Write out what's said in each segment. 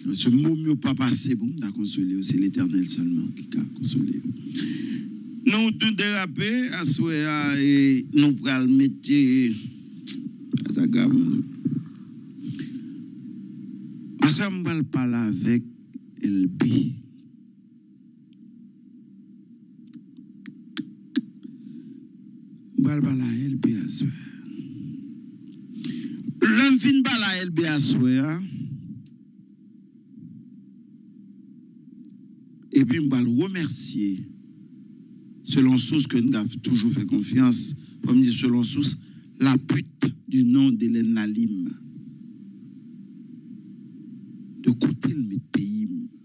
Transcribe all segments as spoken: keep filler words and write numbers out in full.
Ce mot mieux pas passé pour me consoler, c'est l'Éternel seulement qui a consolé. Nous tout dérapé, à souhait et nous pral mettre ça grave. On va parler avec L B. On va parler à L B à souhait. L'homme fin parler à L B à souhait. Et puis, je vais le remercier, selon source que nous avons toujours fait confiance, comme dit selon source, la pute du nom d'Hélène Lalim. De côté de mes pays.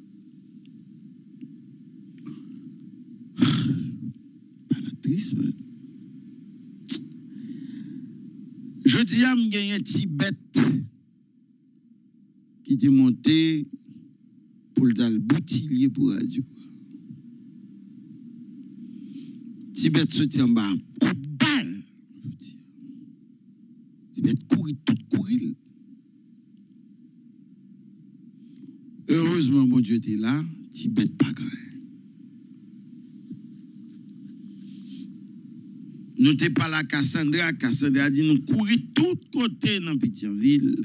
Pas la triste, mais. Je dis à me gagner un petit bête qui était monté pour le boutillier pour radio. Tibet se tient en bas, coup de balle. Tibet courir, tout courir. Heureusement, mon Dieu était là, Tibet pas grave. Nous n'étions pas là, Cassandra. Cassandra a dit nous courir tout côté dans Pétionville.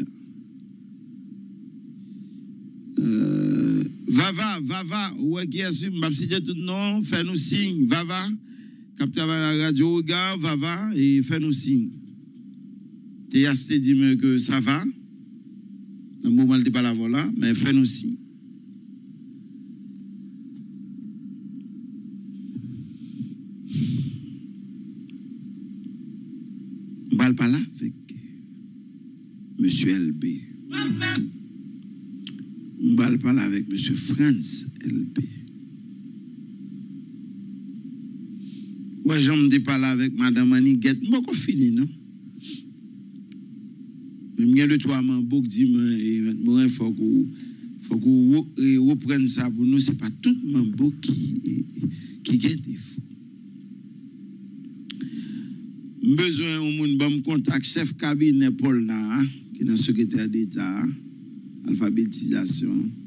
Euh, Vava, Vava, ouais, qui assume, m'a cité tout nom, fais-nous signe, Vava, capteur à la radio, regarde, Vava, et fais-nous signe. Tu as dit que ça va, dans le moment où tu n'es pas là, voilà, mais fais-nous signe. On va pas là avec M. L B. On va parler avec M. Franz L B. Ouais, j'en me dis parler avec Mme Aniguette. Moi, qu'on finit, non? Même il y a le trois membres qui disent, il faut qu'on reprenne ça pour nous. Ce n'est pas tout le membre qui qui gagne des faux. Besoin au monde, bon contact chef cabinet Paul Na, qui est le secrétaire d'État. Alphabétisation.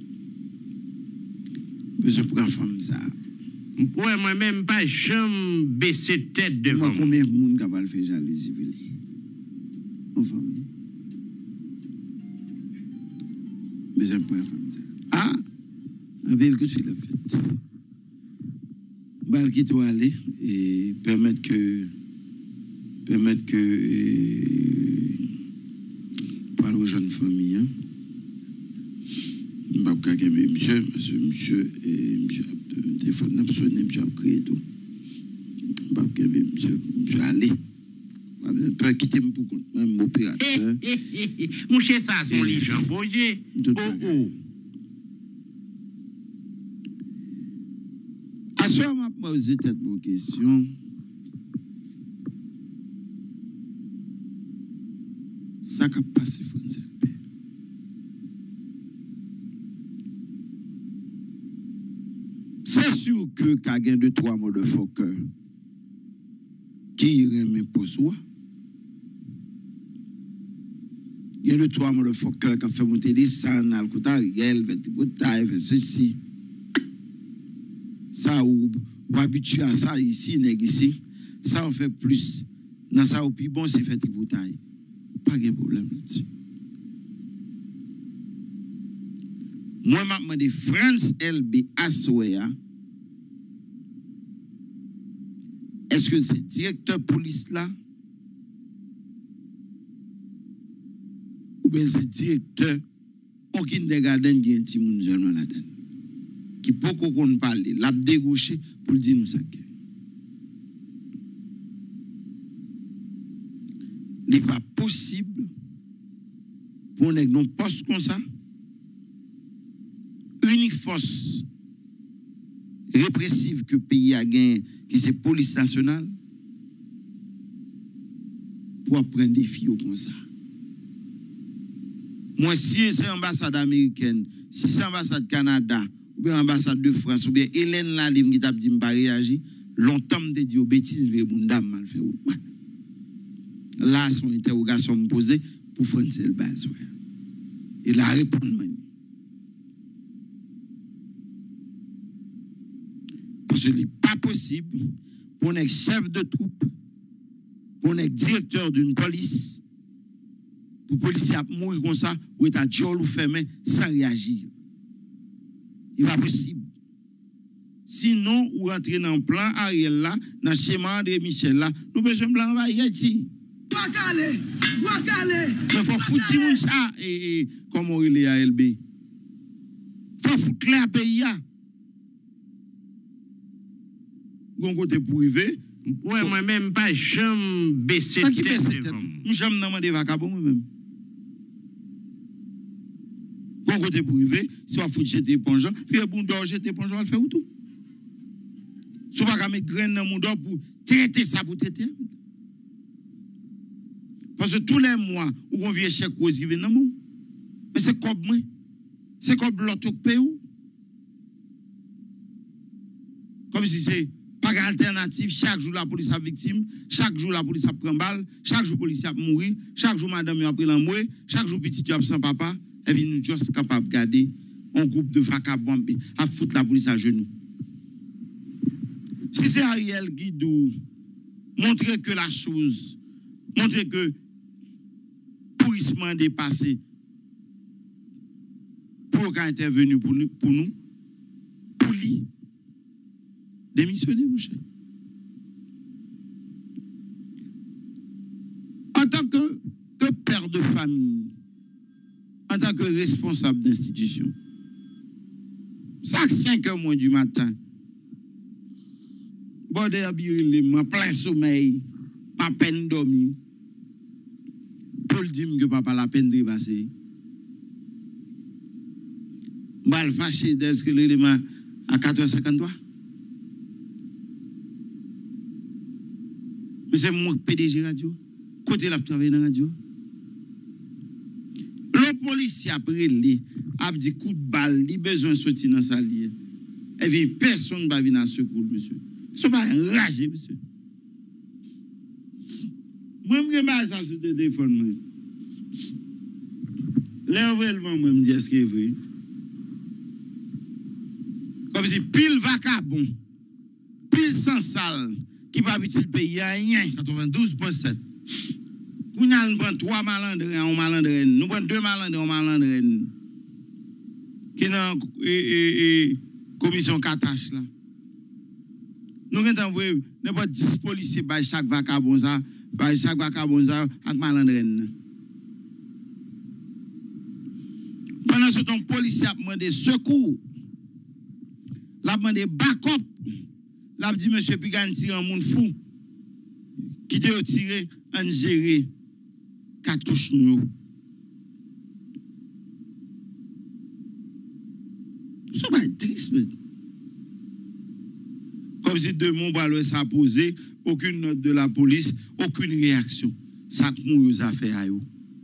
Je prends femme ça. Ouais, moi-même, pas jamais baisser tête devant. Moi, combien de monde qui va le faire jalousie? Enfin. Mais je prends femme ça. Ah! Un bel coup de fil à fait. Bal qui doit aller et permettre que. Permettre que. Euh, parler aux jeunes familles. Hein. Je vais vous monsieur, monsieur, monsieur, et monsieur, téléphone, monsieur, a créé tout. Je vais vous monsieur, monsieur, allez. Je peux quitter pour compte, même opérateur. Mon cher, ça, son les gens, bougez. Oh, oh. À ce moment, je vais poser cette question. Ça a passé, Français. C'est sûr que quelqu'un de trois mots de faux cœur qui remet pour soi. Il y a le trois mots de faux cœur qui a fait monter des sangs, al côté Ariel, vers ceci. Ça, ou habitué à ça ici, nèg ici. Ça, on fait plus. Dans ça, au plus bon, c'est fait des bouteilles. Pas de problème là-dessus. Moi, je demande France L B Assoya. Est-ce que c'est directeur police là? Ou bien c'est directeur au kindergarten qui est un petit monde seulement là-dedans? Qui peut qu'on parle, l'a dégauché pour dire nous ça. Il n'est pas possible pour nous non poste comme ça. Unique force répressive que le pays a gagné, qui c'est police nationale, pour prendre des filles comme ça. Moi, si c'est l'ambassade américaine, si c'est l'ambassade Canada, ou bien l'ambassade de France, ou bien Hélène Lalim qui t'a dit pas réagir, longtemps me dit aux bêtises, mais bon, dame mal fait. Là, son interrogation me posée pour Francel Bazouer. Et la réponse, que ce n'est pas possible pour un chef de troupe, pour un directeur d'une police, pour policier mourir comme ça, ou être à Diol ou fermé sans réagir. Il n'est pas possible. Sinon, ou rentrer dans le plan Ariel là, dans le schéma de Michel là, nous besoin de blanc là, Haïti. Wakale, wakale. Il faut foutre ça, et, et comme on est à L B. Il faut foutre clair pays. Gon côté privé. Ouais, moi-même, pas jamais baisser Pas qui baisse tête. tête. Nous jamais demandé vacabon moi-même. Gon côté privé, si on fout jeter éponge, puis bon d'or jeter éponge, on va faire tout. Si on va mettre graine dans mon dos pour traiter ça pour traiter. Parce que tous les mois, où on vient chèque rose qui vient dans mon. Mais c'est comme moi. C'est comme l'autre pays. Comme si c'est pas alternative. Chaque jour, la police a victime. Chaque jour, la police a pris balle. Chaque jour, la police a mourir. Chaque jour, madame a pris l'emboué. Chaque jour, petit a sans papa. Et puis, nous sommes capables de garder un groupe de vagabonds à foutre la police à genoux. Si c'est Ariel Guidou, montrer que la chose, montrer que pourrissement dépassé, pour qu'on intervenu pour nous, pour nous, pour lui, démissionner, mon cher. En tant que, que père de famille, en tant que responsable d'institution, chaque cinq heures moins du matin, bon de ma plein sommeil, ma peine dormir, pour le dire que papa la peine de passer. Mal fâché dès que l'élément à quatre heures cinquante-trois. Mais c'est moi P D G radio. Côté la travailler dans la radio. Le policier a pris a dit coup de balle, il a besoin de sortir dans sa ligne. Et puis personne ne va venir à secours, monsieur. Ils sont pas enragés, monsieur. Moi, je ne sais pas sur le téléphone. L'envellement, moi, je me dis, est-ce que c'est vrai? Comme si pile vacabon, pile sans salle, qui va habiter le pays, rien. quatre-vingt-douze virgule sept. Nous prenons trois malandrins en malandrins. Nous prenons deux malandrins en malandrins. Qui est dans la commission Katache là. Nous avons envoyé n'importe dix policiers par chaque vacabon, par chaque vacabon avec malandrins. Pendant ce temps, le policier a demandé secours. Il a demandé backup. Il a dit, monsieur Pigan tire un monde fou. Qui te tiré en géré. Cartouche nous. Ça va être triste. Comme si de mon ballon ça a posé, aucune note de la police, aucune réaction. Ça que nous a fait à eux.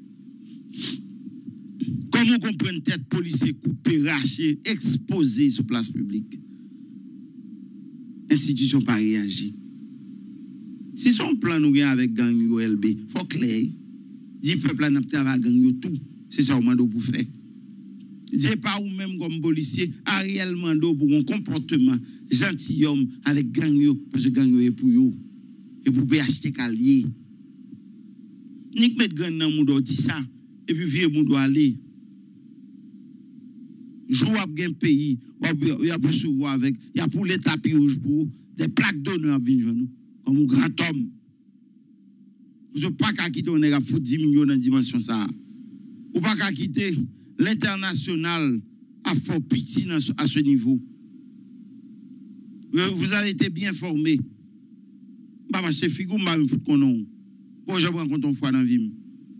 Comment on comprend une tête policier coupée, rachée, exposée sur place publique? Institution pas réagi. Si son plan nous vient avec gang O L B, il faut clair. Dit peuple n'a pas avec gang tout. C'est ça au mando pour faire. Dis pas ou même comme policier, Ariel Mando pour un comportement gentilhomme avec gang yo, parce que gang est pour yo. Et pour pas acheter calier. Nik met gang dans moun do dit ça. Et puis vieux moun do aller. Jou ap gen pays, il y a pour souvent avec, il y a pour les tapis rouges pour des plaques d'honneur à venir nous comme un grand homme. Vous pas qu'à quitter on est à foutre dix millions dans dimension ça. Ou pas qu'à quitter l'international a fort pitié à ce niveau. Vous avez été bien formé. Bah c'est figou m'a me foutre konon. Pour je prends compte on fois dans vie.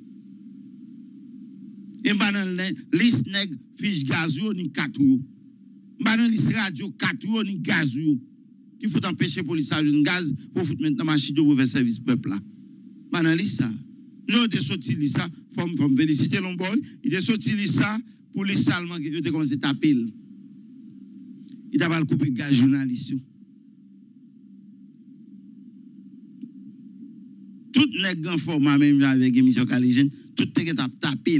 Et banan liste nèg fiche gaz yo ni quatre yo. Banan liste radio quatre yo ni gaz yo. Qui faut empêcher police à une gaz pour foutre maintenant machine pour faire service peuple là. Banan liste ça. Nous de sorti ça, faut faut féliciter l'omboy, il est sorti ça pour les salement qui était commencé taper. Il t'a pas couper gaz journaliste. Tout nèg en format même avec émission Caligène, tout nèg t'a tapé.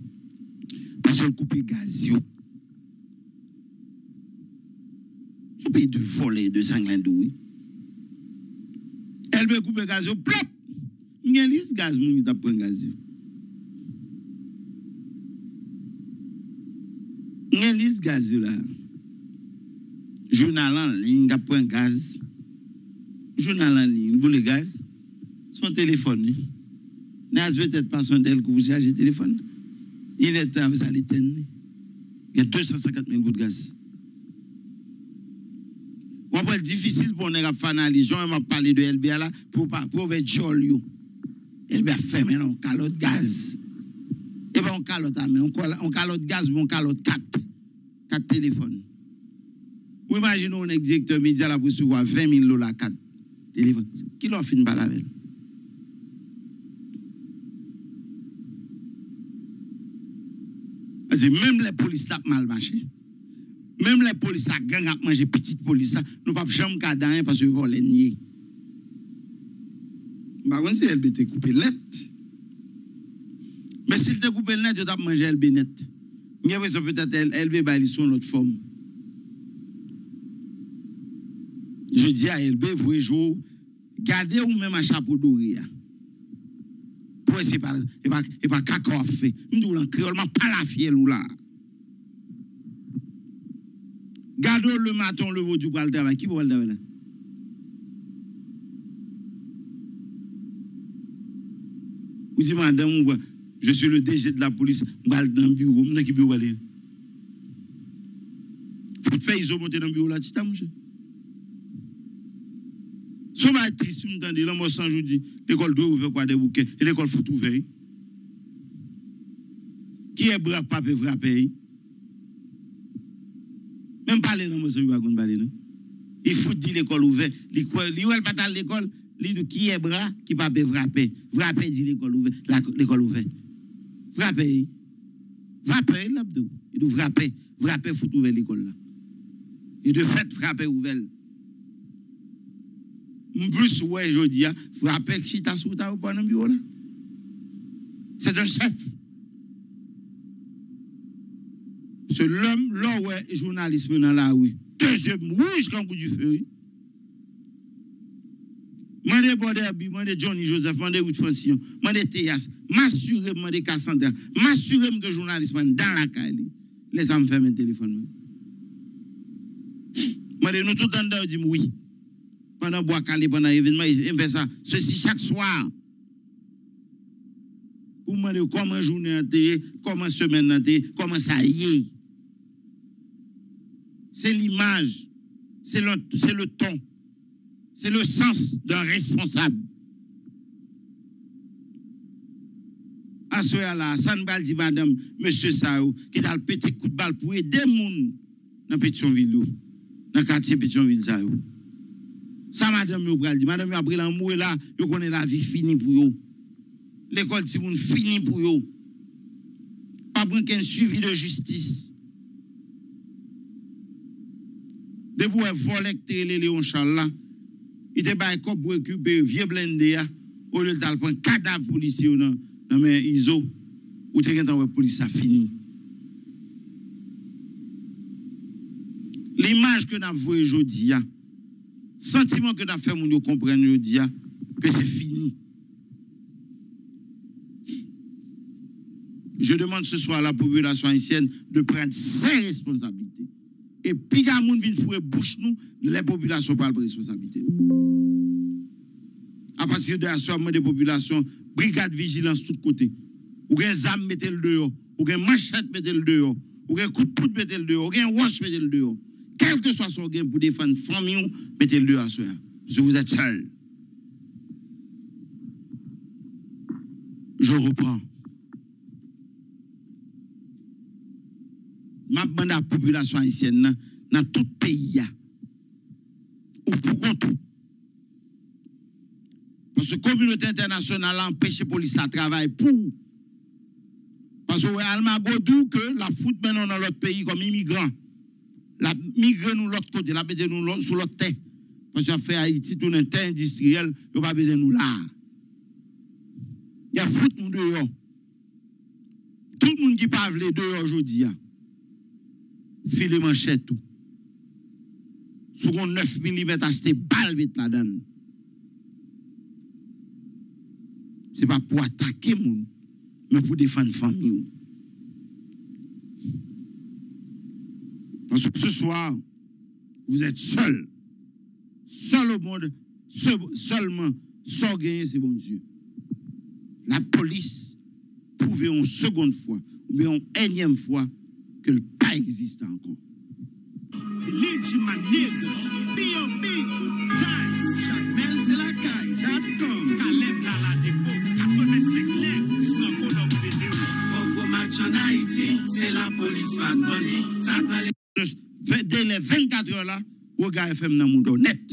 Parce que couper gaz yo. pays de voler, de sanglindou. Elle veut couper gaz, plop! Il y a une liste gaz, mon t'a prendre gaz. Il y a une liste gaz là. Journal en ligne, t'a prendre gaz. Journal en ligne, pour le gaz. Son téléphone. N'a peut-être pas son d'elle que vous chargez le téléphone. Il est temps, ça l'éteindre. Il y a deux cent cinquante mille gouttes de gaz. C'est difficile pour nous faire analyser. On m'a parlé de L B A là pour pour faire jolio. L B A fait mais on calotte gaz. Et ben on calotte mais on calotte gaz, on calotte quatre quatre téléphones. Vous imaginez un directeur média là pour recevoir vingt mille dollars quatre téléphones. Qui leur fait une balle avec? Même les policiers ont mal marché. Même les policiers ont gang à manger petite police, nous ne pouvons jamais garder parce qu'ils volent nier. Par contre, si elle était coupée net. Mais si elle était coupée net, tu as mangé elle net. Il y a peut-être elle B va sur l'autre forme. Je dis à L B, vous jouez, gardez ou même un chapeau doré. Pour essayer pas et pas et pas caca fait. Nous en créole pas la fiel ou là. Gardons le matin le veau du bral travail qui va le travail là. Vous dites madame je suis le D G de la police, bral dans bureau, m'na qui bureau aller. Faut faire ils ont monté dans bureau là, tu t'as monsieur. Si vous êtes triste, vous entendez, l'homme sans jour dit, l'école doit ouvrir quoi des bouquets, et l'école faut ouvrir. Qui est brave, pas peut frapper. Même pas les hommes sans jour, pas parler, non? Il faut dire l'école ouverte. L'école, l'école pas à l'école, il qui est bras, qui pas peut frapper. Frapper dit l'école ouverte, l'école ouverte. Frapper. Frapper, l'abdou. Il doit frapper. Frapper, faut ouvrir l'école là. Et de fait, frapper ouvert. Plus, ouais, je dis, frapper qui t'a sous ta ou pas dans le bureau là. C'est un chef. C'est l'homme, là, ouais, journalisme dans la rue. Deuxième rouge comme coup du feu. Mandez Borderby, mandez Johnny Joseph, mandez Wood Francillon, mandez Théas, m'assurez, mandez Cassandra, m'assurez que journalisme dans la caille. Les hommes ferment le téléphone. Mandez nous tout le temps, dit oui. Pendant bois calé, pendant l'événement, il fait ça. Ceci chaque soir. Vous me demandez comment journée a été, comment semaine a été, comment ça y est. C'est l'image, c'est le, c'est le ton, c'est le sens d'un responsable. À ce là, ça ne va dire madame, monsieur Sao, qui a le petit coup de balle pour aider les gens dans Pétionville, dans le quartier Pétionville Sao. Ça, madame, vous dit, madame, après l'amour là, vous connaissez la vie finie pour vous. L'école, si vous fini pour vous. Pas besoin qu'un suivi de justice. De vous voler les Léon Charles là, il était pas pour récupérer vieux blindé au lieu de prendre cadavre policier dans mais iso ou te quand la police a fini. L'image que nous voyons aujourd'hui, sentiment que nous fait nous comprendre aujourd'hui que c'est fini. Je demande ce soir à la population haïtienne de prendre ses responsabilités. Et puis, quand moun vient fouer bouche nous, les populations parlent de responsabilité. À partir de la soirée des populations, brigade vigilance de tous côtés. Ou gen zam mettez le dehors, ou gen machette mettez le dehors, ou gen coup de poudre mettez le dehors, ou gen roche mettez le dehors. Quel que soit son gain pour défendre famille, mettez le dehors à soir. Parce que vous êtes seul. Je reprends. Ma demande à la population haïtienne dans tout pays, ou pour compte. Parce que la communauté internationale a empêché la police à travailler pour. Parce que Alma Godou que la fout maintenant dans l'autre pays comme immigrant. La migrer nous l'autre côté, la mettre nous sur l'autre terre. Parce que fait Haïti tout un terre industriel, il n'y a pas besoin de nous là. Il y a fout nous dehors. Tout le monde qui parle dehors aujourd'hui. Filer manchette tout. Sous neuf millimètres acheter balle vite là-dedans. Ce n'est pas pour attaquer moun, mais pour défendre famille. Parce que ce soir, vous êtes seul. Seul au monde, seul, seulement, sans gagner, c'est bon Dieu. La police prouve une seconde fois, ou bien une énième fois, que le pas existe encore. C'est la police face bandit. Dès les vingt-quatre heures là, regardez F M dans le monde net.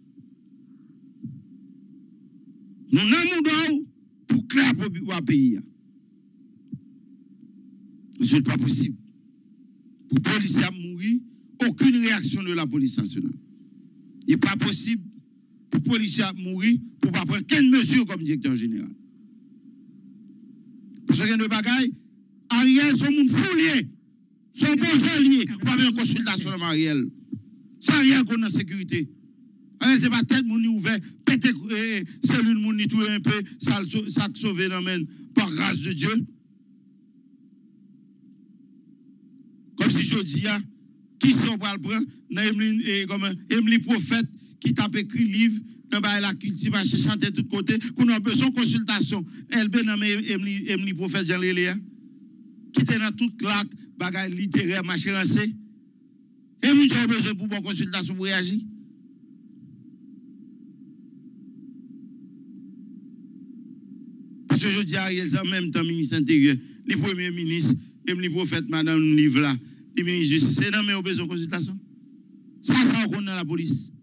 Nous avons monde pour clair pour le pays. Ce n'est pas possible. Pour les policiers mourir, aucune réaction de la police nationale. Il n'est pas possible pour les policiers mourir pour ne pas prendre quelle mesure comme directeur général. Pour ce qui est de bagaille, Ariel, son monde foulier, son bon allié, pas même consultation de Ariel. Ça Ariel qu'on a sécurité. Ariel, c'est pas tête mon ouvert, pété cellule mon ni tout un peu, ça ça sauvé l'amène par grâce de Dieu. Comme si je dis, qui sont pour le prendre, comme Emily Prophète, qui tape écrit livre, dans la cultivation, chanter de tous côtés, qu'on a besoin de consultation. Elle ben Emily Emily Prophète Jean Léléa, qui était dans toute claque, bagaille littéraire, machin rancé. Et nous avons besoin pour bonne consultation pour réagir. Parce que je dis à Ariel, en même temps, ministre intérieur, les premiers ministres, Emily Prophète, madame, le livre là, les ministres de justice, c'est dans mes besoin de consultation. Ça, ça, on connaît dans la police.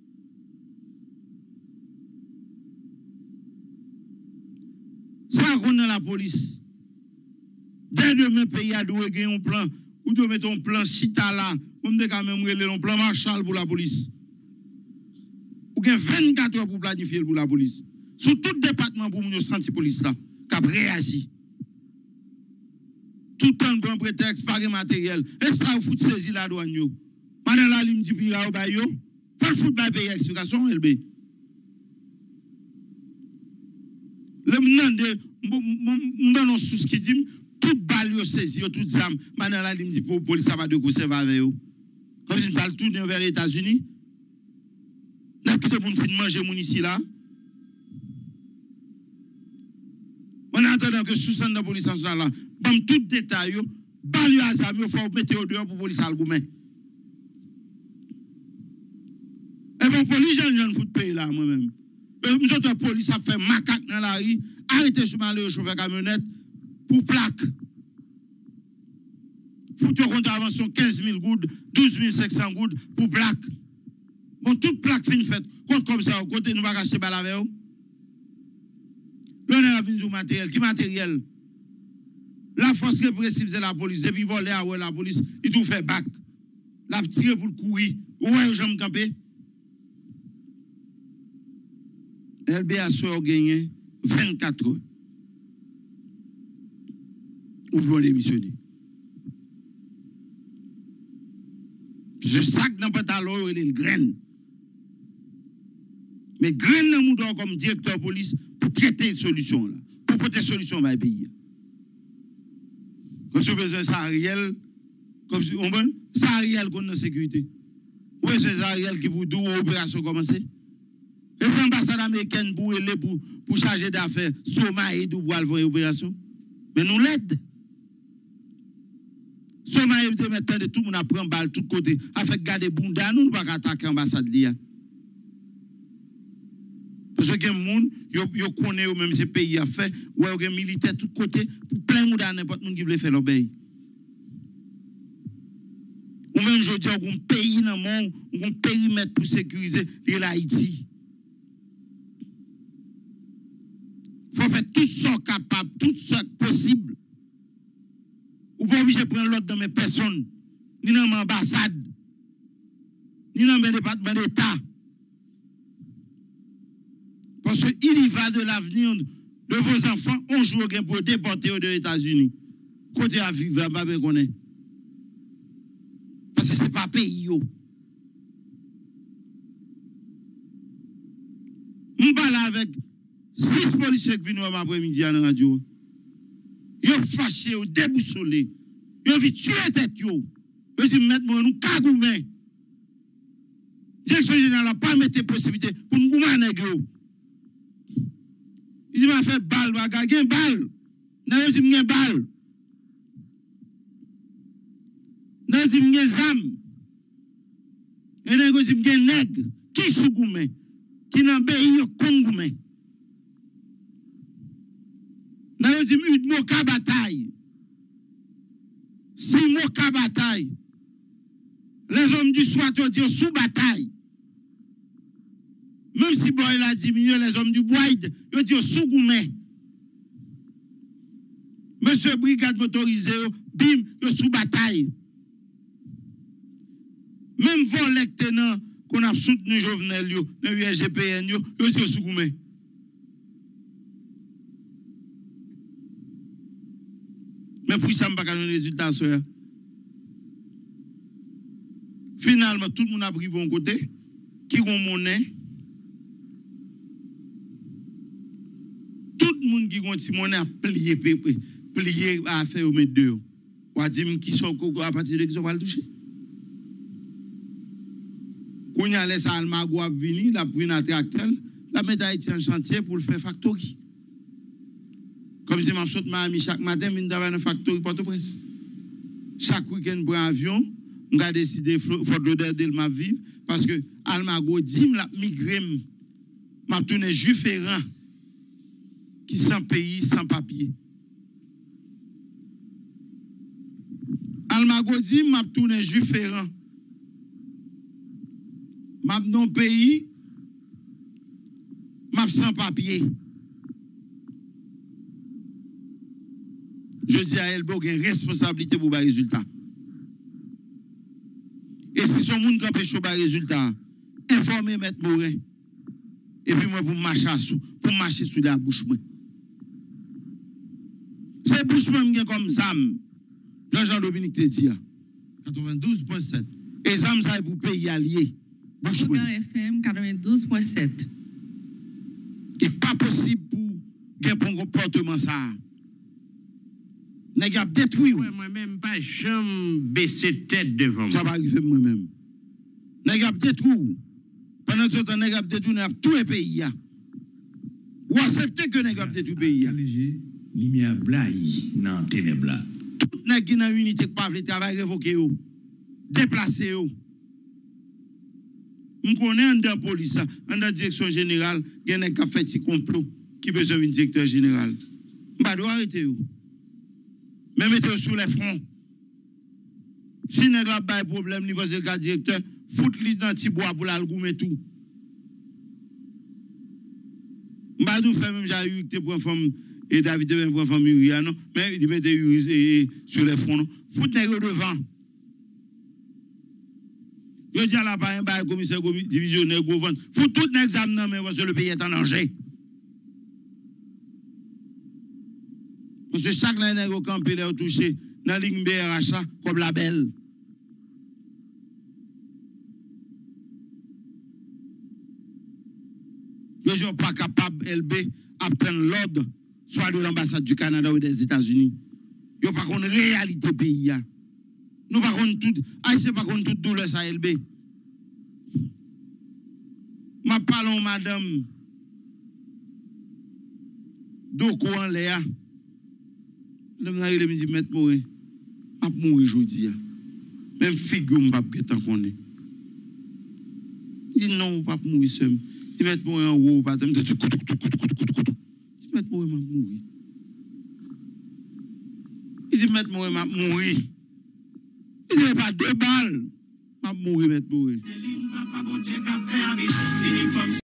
Ça, on connaît dans la police. Dès demain, le pays a doué un plan, ou de mettre un plan chita là, comme de quand même un plan Marshall pour la police. Ou bien vingt-quatre heures pour planifier pour la police. Sous tout département pour nous sentir police là, qui a réagi. Tout un bon prétexte, par matériel. Est-ce que vous foutez saisir la douane? Madame la ligne du pira au bayo. Faut le foutre par pays explication, L B. Le monde, nous sous ce qui dit, toute balle yo saisi, toute zam, madame la ligne dit pour police, ça va de conserver avec eux. Comme si je parle tout vers les États-Unis. N'a quitté pour nous manger mon ici là. En attendant que sous de la police nationale là, comme tout détail, balle yo azam, il faut mettre au dehors pour police algoumen. Et bon, police, j'en ai foutu pays là moi-même. Nous autres, police, ça fait macaque dans la rue, arrêtez sur le chauffeur camionnette pour plaque. Foutu contravention quinze mille gouttes, douze mille cinq cents gouttes pour plaque. Bon, toute plaque fin faite, comme ça, au côté, nous va acheter balle avec eux. L'on a vu du matériel. Qui matériel? La force répressive, c'est la police. Depuis voler à la police, il tout fait bac. La tiré pour le courir. Ouais, j'aime camper. L B A soit gagné vingt-quatre heures. Ou bien démissionner. Je sac dans le pantalon, il est le grain. Mais grain dans le monde comme directeur de police pour traiter une solution là. Pour porter une solution dans le pays. Comme si vous besoin ça Ariel, comme si on veut ça Ariel qu'on a sécurité. Où est-ce que Ariel qui vous dit l'opération commencer? Les ambassades américaines pour aller pour, pour charger d'affaires, Soma et pour aller l'opération. Mais nous l'aide. Soma et maintenant de tout le monde a pris un balle de tous côtés. Avec garder Bunda, nous ne pouvons pas attaquer l'ambassade. Parce que les gens, ils connaissent même ces pays à faire, où il y a des militaires de tous côtés, pour plein de monde à n'importe qui veut faire l'obéi. Ou même, je dis, il y a un pays dans le monde, un périmètre pour sécuriser l'Haïti. Il faut faire tout ce capable, tout ce possible. Ou pas obligé de prendre l'autre dans mes personnes, ni dans l'ambassade, ni dans mes départements d'État. Parce qu'il y va de l'avenir de vos enfants, on joue pour déporter aux États-Unis. Côté à vivre, pas qu'on est. Parce que ce n'est pas pays. Je parle avec six policiers qui viennent après-midi à la radio. Ils sont fâchés, ils sont déboussolés. Ils ont envie de tuer tête. Ils ont dit, mettre nous cagoumé. Direction générale n'a pas mis de possibilité pour nous gouverner. Il dit, m'a fait balle, m'a gagné balle. N'a dit, m'a balle. N'a dit, m'a zam. Et n'a dit, m'a nègre. Qui sous goumé? Qui n'a pas eu Kongoumé. Nous avons dit, une moka bataille. Si moka bataille, les hommes du soir te disent sous bataille. Même si Boy a diminué, les hommes du bois, ils disent sous goumé. Monsieur brigade motorisée, bim, ils sous bataille. Même vol tenant qu'on a soutenu Jovenel, le U R G P N, ils disent sous goumé. Mais pour ça, je ne pas donner résultat. Finalement, tout le monde a pris bon côté, qui a monnaie. Tout le monde qui a une monnaie a plié, plié à faire au mettre deux. On a dit qui sont à partir de qui sont pas le toucher. Quand on a laissé Almago venir, la pris un tracteur, la mettre Haïti en chantier pour le faire factory. Comme si je suis Miami chaque matin, je suis dans un factory Port-au-Prince. Chaque week-end, pour un avion, je décidé de ma vivre parce que Almago dit que je migré, je tourné juif errant, qui sans pays, sans papier. Almago dit que je tourné juif errant. Je suis dans le pays, je suis sans papier. Je dis à Elbo qu'il y a une responsabilité pour le résultat. Et si son monde qui empêche le résultat, informez M. Morin. Et puis moi, pour marcher sous, pour marcher sous la bouche. C'est bouche même qui est comme Zam. Jean-Jean-Dominique te dit. quatre-vingt-douze point sept. Et Zam, ça est pour pays allié. Bouche F M quatre-vingt-douze point sept. Et pas possible pour gagner un comportement ça. Nèg a détruit. Moi-même, pas jamais baisser tête devant moi. Ça va arriver moi-même. Nèg a détruit. Pendant ce temps, nèg a détruit tout le pays. Ou accepter que nèg a détruit le pays. Lumière blaye dans ténèbres. Tout nèg qui dans unité qui pas veut travail révoquer yo. Déplacer yo. On connaît dans la police, dans la direction générale, il y a un qui a fait un complot qui besoin d'un directeur général. On va devoir arrêter yo. Mais mettez sur les fronts. Si vous n'avez pas de problème, vous avez le directeur, foutez-le dans le petit bois pour l'algoumer tout. Je ne vais pas faire même j'ai pour une femme et David pour une femme Uriah, non? Mais il mettez sur les fronts. Foutez-le devant. Je dis à la part, un commissaire divisionnaire, gouverneur. Foutez tout l'examen, mais parce que le pays est en danger. Parce que chaque année, au camp, il est touché dans la ligne B R H comme la belle. Je ne suis pas capable, L B, à prendre l'ordre, soit de l'ambassade du Canada ou des États-Unis. Je ne pas une réalité pays. Nous ne pas tout, Haïtien pas toute douleur ça L B. Ma parlons madame Doko en Léa. Madame Narele me dit, Maître Morin, je vais mourir aujourd'hui. Même figure, je ne vais pas être connaître. Il dit non, je ne vais pas mourir seul. Il dit, Maître Morin en haut, je vais te dire, Maître Morin, je vais mourir. Il dit, Maître Morin, je vais mourir. Il dit, pas deux balles. Je vais mourir, Maître Morin.